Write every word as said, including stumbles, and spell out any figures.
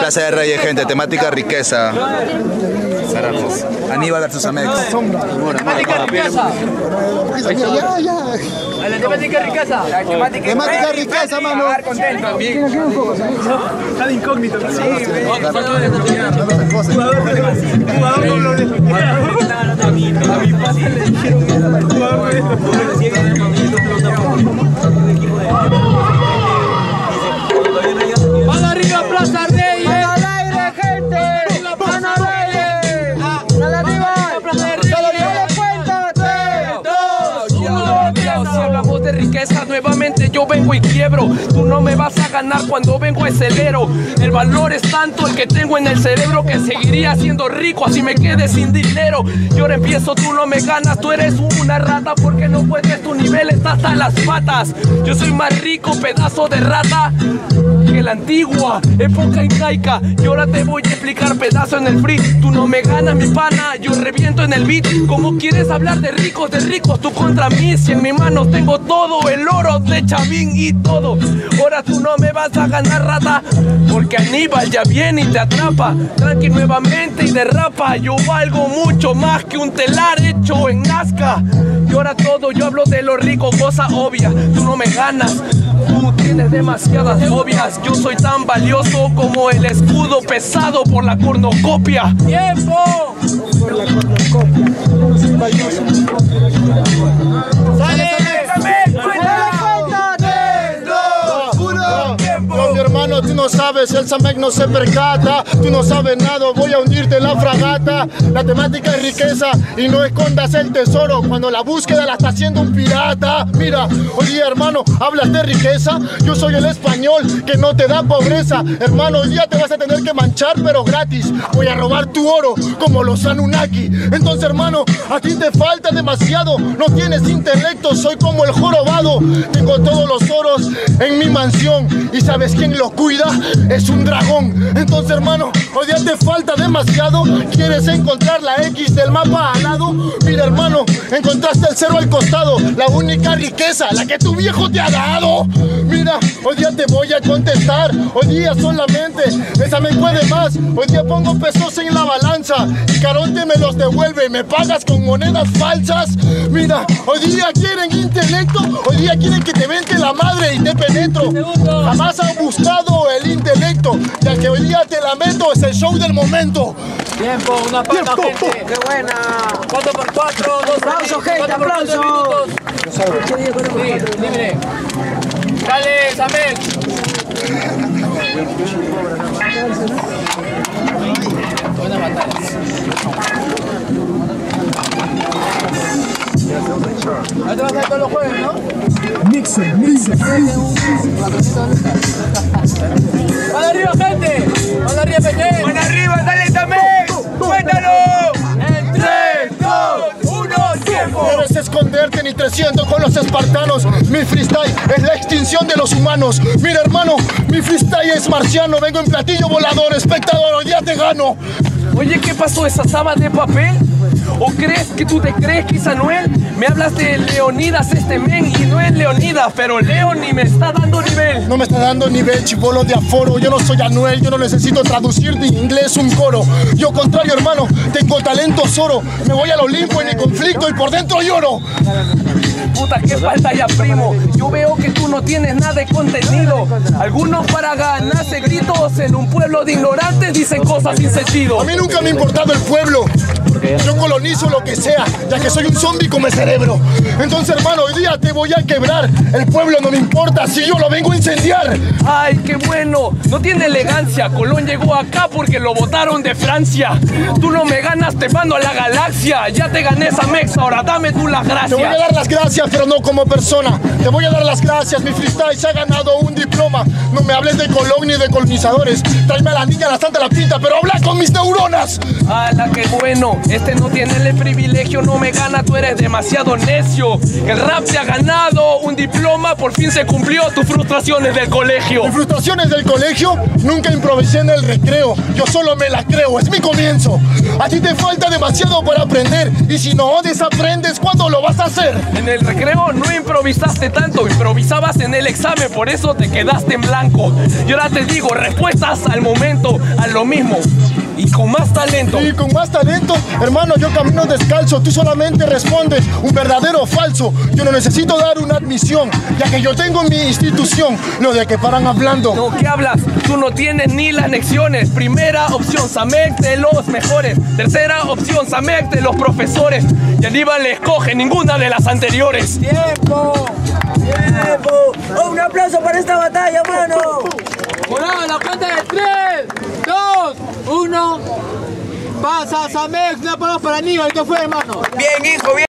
Plaza de Reyes, gente, temática riqueza. Zarajos. Aníbal versus Amex. Temática riqueza. Ya, ya. La temática riqueza. La temática, temática riqueza, mano. También. Está de incógnito. Sí, ¡van arriba, Plaza Reyes! ¡Al aire, gente! ¡Van al aire! ¡Al arriba! ¡Dale cuenta! tres, dos, uno, si hablamos de riqueza, nuevamente yo vengo y quiebro. Tú no me vas a ganar cuando vengo acelero. El valor es tanto el que tengo en el cerebro que seguiría siendo rico así me quede sin dinero. Y ahora empiezo, tú no me ganas, tú eres una rata porque no puedes, tu nivel está hasta las patas. Yo soy más rico, pedazo de rata, que la antigua época incaica. Y ahora te voy a explicar, pedazo en el free. Tú no me ganas, mi pana, yo reviento en el beat. ¿Cómo quieres hablar de ricos, de ricos tú contra mí? Si en mis manos tengo todo, el oro de Chavín y todo. Ahora tú no me vas a ganar, rata, porque Aníbal ya viene y te atrapa. Tranqui nuevamente y derrapa. Yo valgo mucho más que un telar hecho en Nazca. Y ahora todo, yo hablo de lo rico, cosa obvia. Tú no me ganas, tú tienes demasiadas fobias. Yo soy tan valioso como el escudo pesado por la cornucopia. ¡Tiempo! Por la cornucopia. No soy valioso. ¡Sale! Hermano, tú no sabes, el Samec no se percata. Tú no sabes nada, voy a hundirte en la fragata. La temática es riqueza y no escondas el tesoro cuando la búsqueda la está haciendo un pirata. Mira, oye hermano, hablas de riqueza. Yo soy el español que no te da pobreza. Hermano, hoy día te vas a tener que manchar pero gratis. Voy a robar tu oro como los Anunnaki. Entonces hermano, a ti te falta demasiado. No tienes intelecto, soy como el jorobado. Tengo todos los oros en mi mansión. ¿Y sabes quién lo cuida? Es un dragón. Entonces hermano, hoy día te falta demasiado. ¿Quieres encontrar la X del mapa al lado? Mira hermano, encontraste el cero al costado. La única riqueza, la que tu viejo te ha dado. Mira, hoy día te voy a contestar. Hoy día solamente, esa me puede más. Hoy día pongo pesos en la balanza y Caronte me los devuelve. Me pagas con monedas falsas. Mira, hoy día quieren intelecto. Hoy día quieren que te vente la madre y te penetro. Jamás han buscado el intelecto y al que hoy día te lamento es el show del momento. Tiempo, una palma, gente. ¡Qué buena! cuatro por cuatro, dos ¡Aplauso, gente! ¡Aplauso! Sí, libre. Dale, Samec. Buenas batallas. Ahí te vas a ver todos los jueves, ¿no? Mixer, mixer. ¡Van arriba, gente! ¡Van arriba, gente! ¡Van arriba, dale también! ¡Cuéntalo! En tres, dos, uno, tiempo. Debes esconderte ni trescientos con los espartanos. Mi freestyle es la extinción de los humanos. Mira hermano, mi freestyle es marciano. Vengo en platillo volador, espectador, hoy día te gano. Oye, ¿qué pasó? ¿Esa sábana de papel? ¿O crees que tú te crees que es Anuel? Me hablas de Leonidas este men y no es Leonidas, pero Leoni me está dando nivel. No me está dando nivel, chibolo de aforo. Yo no soy Anuel, yo no necesito traducir de inglés un coro. Yo contrario hermano, tengo talento soro. Me voy al Olimpo en mi conflicto y por dentro lloro. Puta, qué falta ya, primo. Yo veo que tú no tienes nada de contenido. Algunos para ganarse gritos en un pueblo de ignorantes dicen cosas sin sentido. A mí nunca me ha importado el pueblo. Yo colonizo lo que sea, ya que soy un zombie con el cerebro. Entonces hermano, hoy día te voy a quebrar. El pueblo no me importa si yo lo vengo a incendiar. Ay, qué bueno, no tiene elegancia. Colón llegó acá porque lo botaron de Francia. Tú no me ganas, te mando a la galaxia. Ya te gané esa mexa, ahora dame tú las gracias. Te voy a dar las gracias, pero no como persona. Te voy a dar las gracias, mi freestyle se ha ganado un diploma. No me hables de Colón ni de colonizadores. Tráeme a la niña, la santa, la pinta, pero habla con mis neuronas. ¡Hala, qué bueno! Este no tiene el privilegio, no me gana, tú eres demasiado necio. El rap te ha ganado un diploma, por fin se cumplió tus frustraciones del colegio. Mis frustraciones del colegio, nunca improvisé en el recreo. Yo solo me la creo, es mi comienzo. A ti te falta demasiado para aprender, y si no desaprendes, ¿cuándo lo vas a hacer? En el recreo no improvisaste tanto, improvisabas en el examen, por eso te quedaste en blanco. Y ahora te digo, respuestas al momento, a lo mismo, y con más talento. Y con más talento, hermano, yo camino descalzo. Tú solamente respondes un verdadero o falso. Yo no necesito dar una admisión, ya que yo tengo mi institución. No de que paran hablando. No, ¿qué hablas? Tú no tienes ni las anexiones. Primera opción, Samek de los mejores. Tercera opción, Samek de los profesores. Y Aníbal le escoge ninguna de las anteriores. ¡Tiempo! ¡Tiempo! ¡Oh, un aplauso para esta batalla, mano! Morado, la cuenta de tres, dos, uno. Pasa Samek, una palabra para Aníbal, ¿qué fue, hermano? Bien, hijo, bien.